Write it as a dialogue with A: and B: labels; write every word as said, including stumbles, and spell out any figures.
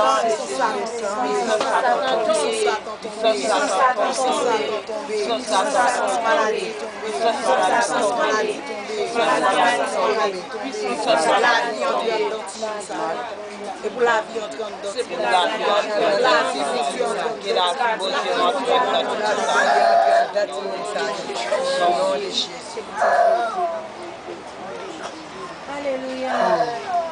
A: Et pour la vie, on te donne d'autres.
B: C'est pour la vie, on te donne la vie, qui est la vie, bon Dieu, notre Dieu, notre Dieu.
C: Alléluia.